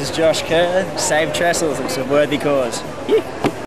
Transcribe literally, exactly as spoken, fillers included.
is Josh Kerr. Save Trestles, it's a worthy cause. Yeah.